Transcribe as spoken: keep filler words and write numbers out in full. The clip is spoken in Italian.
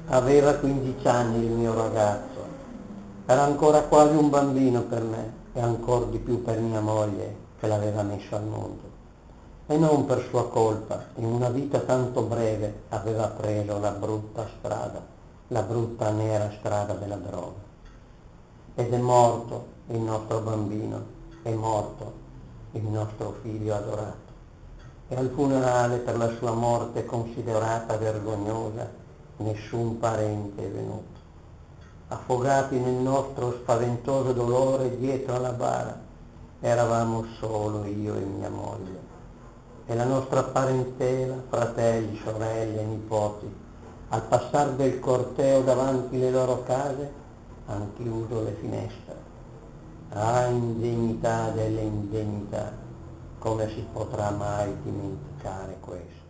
Aveva quindici anni il mio ragazzo, era ancora quasi un bambino per me e ancor di più per mia moglie che l'aveva messo al mondo. E non per sua colpa, in una vita tanto breve aveva preso la brutta strada, la brutta nera strada della droga. Ed è morto il nostro bambino, è morto il nostro figlio adorato. E al funerale per la sua morte considerata vergognosa nessun parente è venuto. Affogati nel nostro spaventoso dolore dietro alla bara, eravamo solo io e mia moglie. E la nostra parentela, fratelli, sorelle, nipoti, al passar del corteo davanti le loro case, han chiuso le finestre. Ah, indegnità delle indegnità, come si potrà mai dimenticare questo?